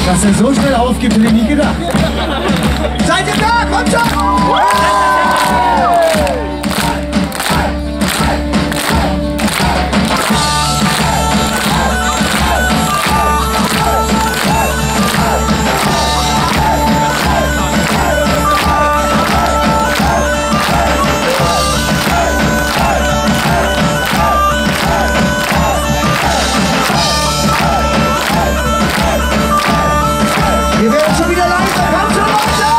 Dass er so schnell aufgibt, hätte ich nie gedacht. Seid ihr da? Kommt schon! Wir werden schon wieder leiser, kommt schon Leute!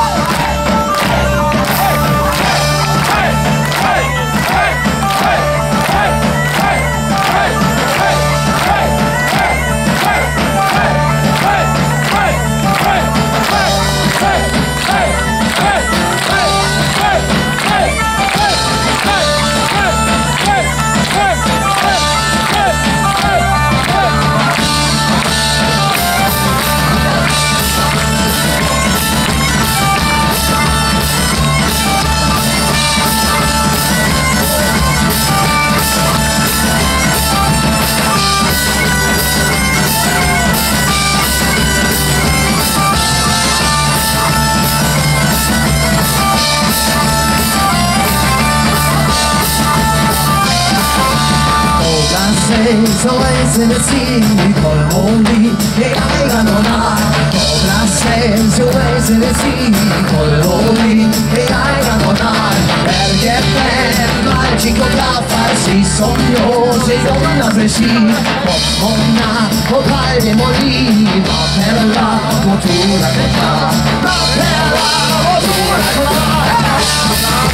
So is in the sea, we call only the eye no na. Cobra says so is in the sea, we call only the eye no na. Perché per magico da farsi sogno se non avresti Pomona o palme molì, ma per la motura che fa, ma per la motura che fa.